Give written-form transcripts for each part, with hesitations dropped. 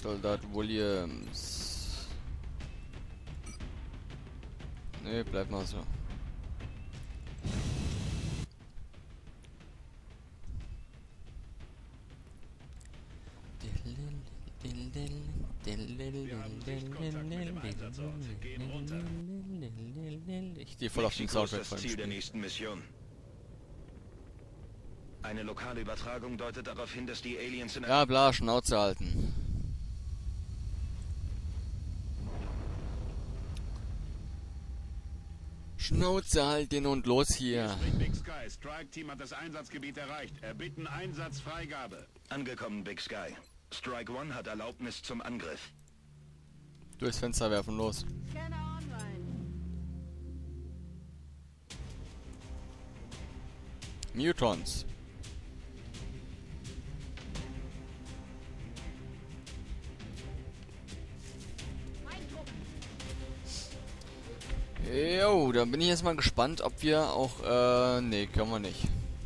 Soldat Williams. Ne, bleib mal so. Ich gehe voll auf den Mexiko ist Soundtrack das Ziel der nächsten Mission. Eine lokale Übertragung deutet darauf hin, dass die Aliens in Ja, bla, Schnauze halten. Schnauze halten und los hier. Big Sky. Strike Team hat das Einsatzgebiet erreicht. Erbitten Einsatzfreigabe. Angekommen, Big Sky. Strike One hat Erlaubnis zum Angriff. Durchs Fenster werfen, los. Scanner online. Mutons. Jo, dann bin ich jetzt mal gespannt, ob wir auch, nee, können wir nicht.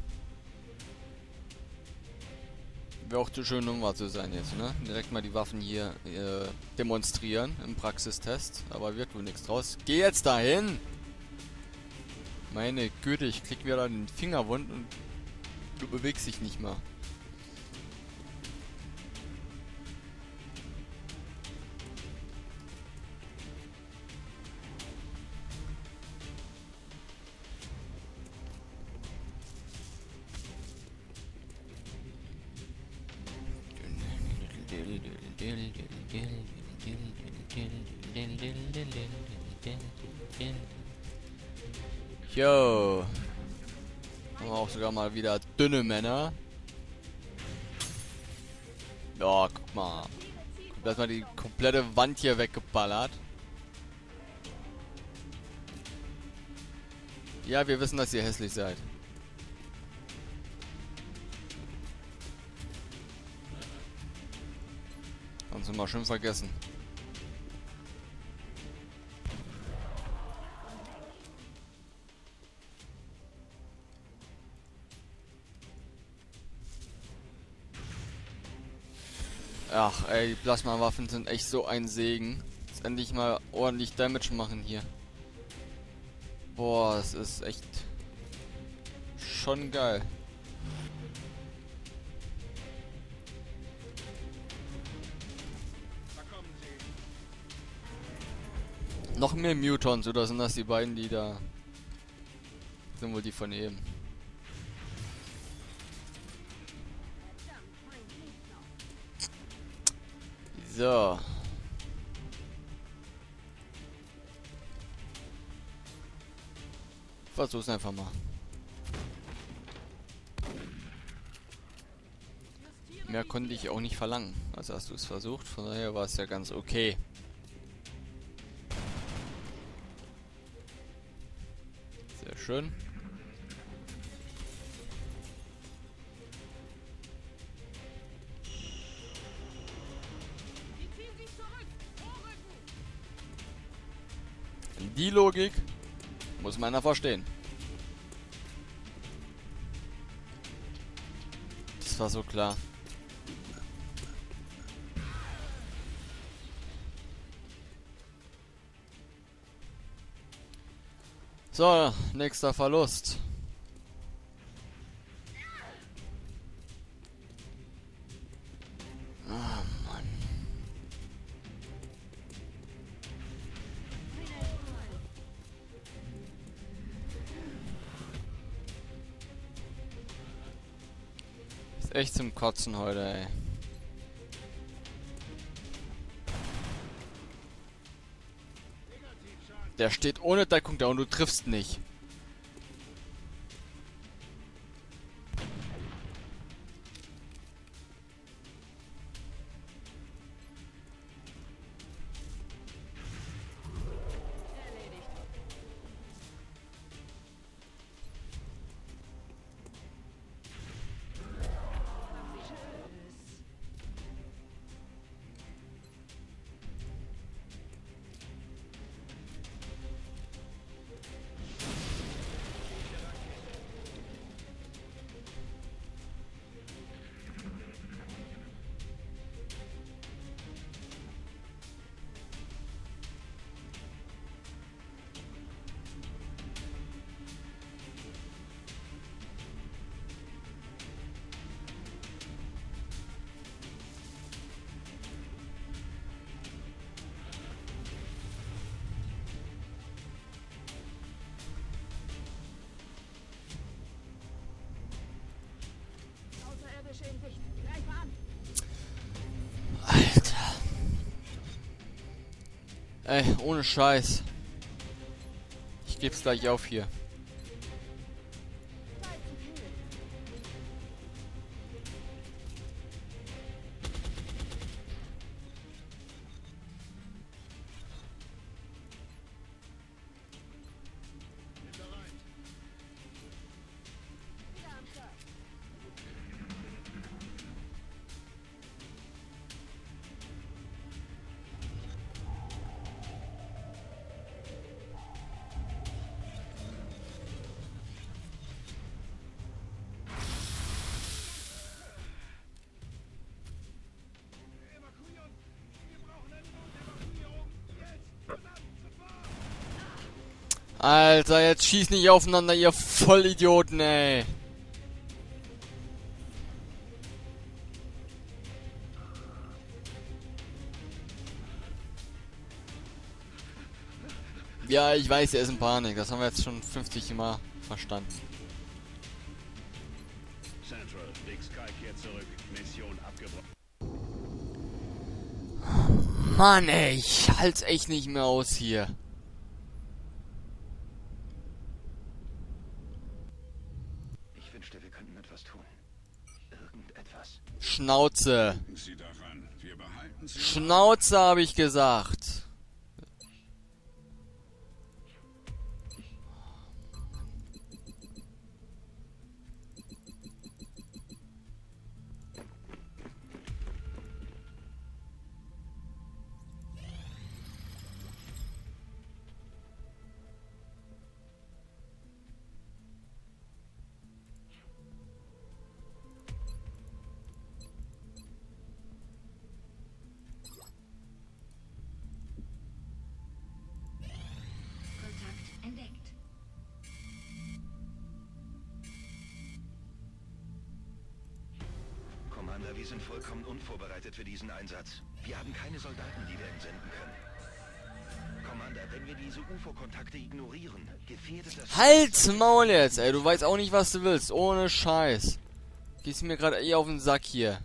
Wäre auch zu schön, um wahr zu sein jetzt, ne? Direkt mal die Waffen hier demonstrieren im Praxistest, aber wird wohl nichts draus. Geh jetzt dahin! Meine Güte, ich krieg wieder den Finger wund und du bewegst dich nicht mal. Jo. Haben wir auch sogar mal wieder dünne Männer. Ja, guck mal. Kommt mal die komplette Wand hier weggeballert. Ja, wir wissen, dass ihr hässlich seid. Kannst du mal schön vergessen. Ach ey, die Plasmawaffen sind echt so ein Segen. Jetzt endlich mal ordentlich Damage machen hier. Boah, das ist echt schon geil. Noch mehr Mutons, oder sind das die beiden, die da sind, wohl die von eben? So. Versuch's einfach mal. Mehr konnte ich auch nicht verlangen. Also hast du es versucht, von daher war es ja ganz okay. Sehr schön. Die Logik muss meiner verstehen. Das war so klar. So, nächster Verlust. Ah, Mann. Ist echt zum Kotzen heute, ey. Der steht ohne Deckung da und du triffst nicht. Ey, ohne Scheiß. Ich geb's gleich auf hier. Alter, jetzt schießt nicht aufeinander, ihr Vollidioten, ey. Ja, ich weiß, er ist in Panik. Das haben wir jetzt schon 50 Mal verstanden. Central, Big Sky kehrt zurück. Mission abgebrochen. Mann, ey, ich halt's echt nicht mehr aus hier. Ich wünschte, wir könnten etwas tun. Irgendetwas. Schnauze. Denken Sie daran, wir behalten Sie. Schnauze, habe ich gesagt. Entdeckt. Commander, wir sind vollkommen unvorbereitet für diesen Einsatz. Wir haben keine Soldaten, die wir entsenden können. Commander, wenn wir diese UFO-Kontakte ignorieren, gefährdet das... Halt's Maul jetzt, ey. Du weißt auch nicht, was du willst. Ohne Scheiß. Gehst mir gerade eh auf den Sack hier.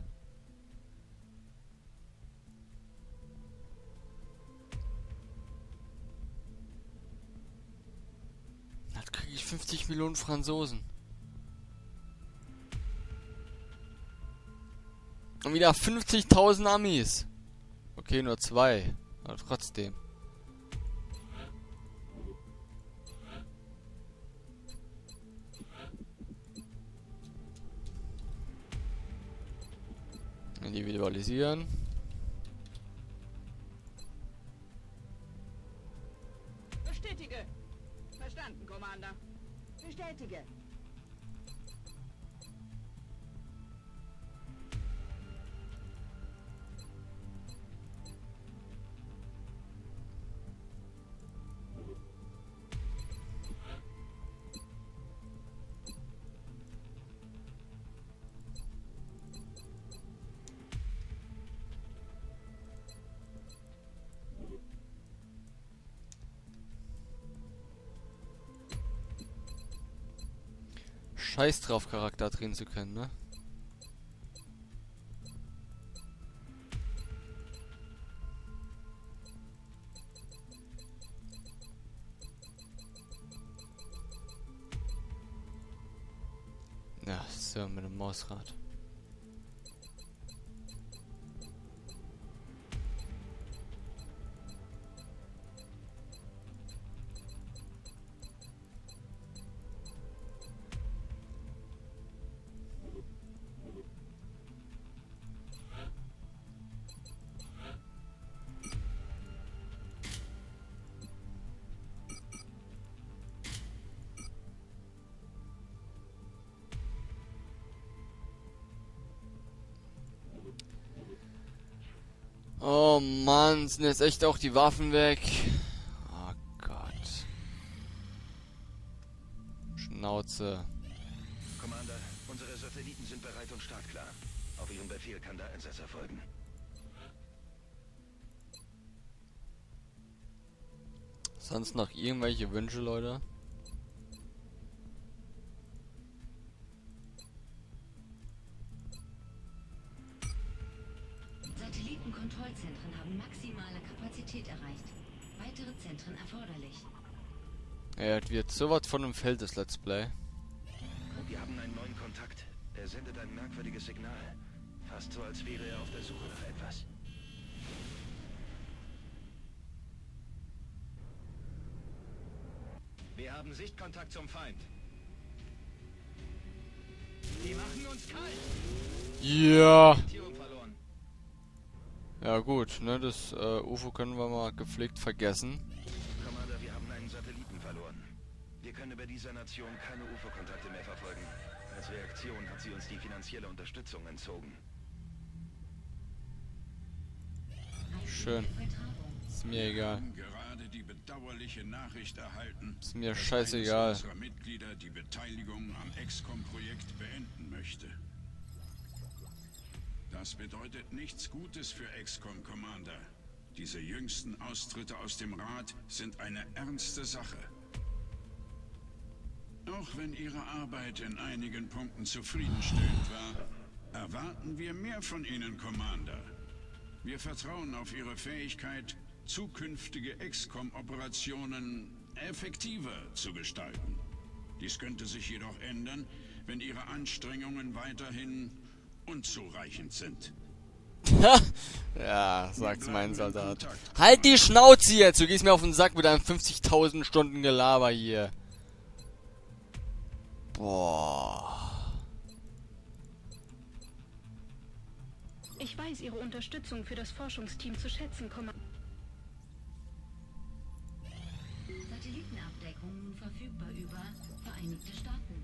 Da krieg ich 50 Millionen Franzosen. Und wieder 50.000 Amis. Okay, nur 2. Aber trotzdem. Individualisieren. Bestätige. Verstanden, Commander. Bestätige. Scheiß drauf, Charakter drehen zu können, ne? Ja, so, mit dem Mausrad. Oh Mann, sind jetzt echt auch die Waffen weg. Oh Gott. Schnauze. Commander, unsere Satelliten sind bereit und startklar. Auf Ihren Befehl kann der Einsatz erfolgen. Sonst noch irgendwelche Wünsche, Leute? Satellitenkontrollzentren haben maximale Kapazität erreicht. weitere Zentren erforderlich. Ja, das wird sowas von einem Feld, das Let's Play. Wir haben einen neuen Kontakt. Er sendet ein merkwürdiges Signal. Fast so, als wäre er auf der Suche nach etwas. Wir haben Sichtkontakt zum Feind. Die machen uns kalt. Ja. Orientierung verloren. Ja gut, ne, das UFO können wir mal gepflegt vergessen. Commander, wir haben einen Satelliten verloren. Wir können über dieser Nation keine UFO-Kontakte mehr verfolgen. Als Reaktion hat sie uns die finanzielle Unterstützung entzogen. Schön. Ist mir egal. Gerade die bedauerliche Nachricht erhalten, Ist mir dass scheißegal. eines unserer Mitglieder die Beteiligung am XCOM-Projekt beenden möchte. Das bedeutet nichts Gutes für XCOM, Commander. Diese jüngsten Austritte aus dem Rat sind eine ernste Sache. Auch wenn Ihre Arbeit in einigen Punkten zufriedenstellend war, erwarten wir mehr von Ihnen, Commander. Wir vertrauen auf Ihre Fähigkeit, zukünftige XCOM-Operationen effektiver zu gestalten. Dies könnte sich jedoch ändern, wenn Ihre Anstrengungen weiterhin unzureichend sind. Ja, sagt's mein Soldat. Halt die Schnauze jetzt! Du gehst mir auf den Sack mit deinem 50.000 Stunden Gelaber hier. Boah. Ich weiß Ihre Unterstützung für das Forschungsteam zu schätzen, Kommandant. Satellitenabdeckung nun verfügbar über Vereinigte Staaten.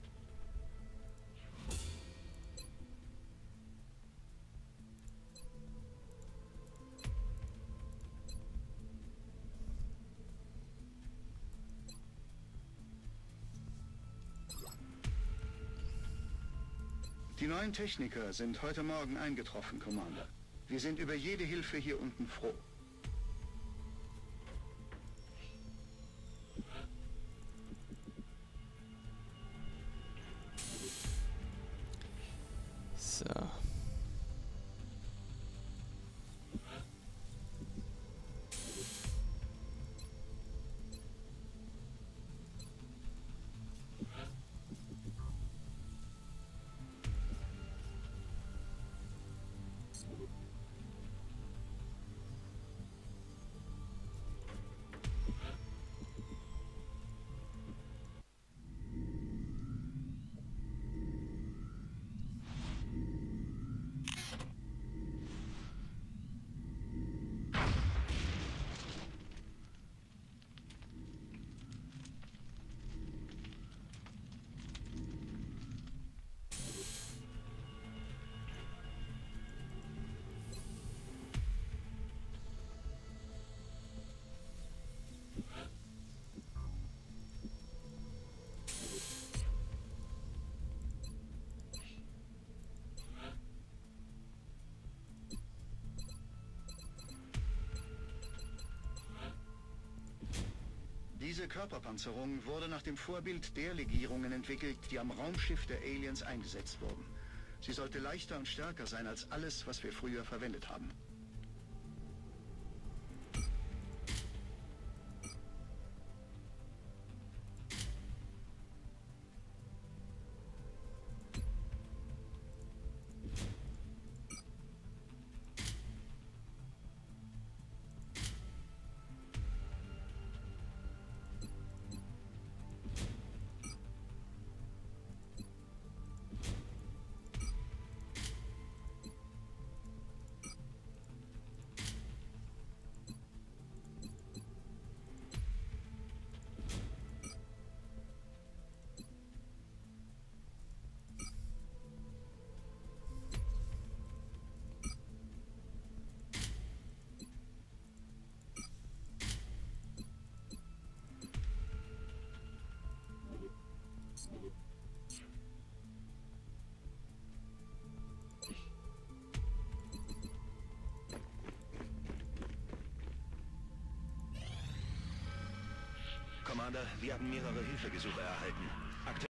Die neuen Techniker sind heute Morgen eingetroffen, Commander. Wir sind über jede Hilfe hier unten froh. So. Diese Körperpanzerung wurde nach dem Vorbild der Legierungen entwickelt, die am Raumschiff der Aliens eingesetzt wurden. Sie sollte leichter und stärker sein als alles, was wir früher verwendet haben. Commander, wir haben mehrere Hilfegesuche erhalten. Aktuell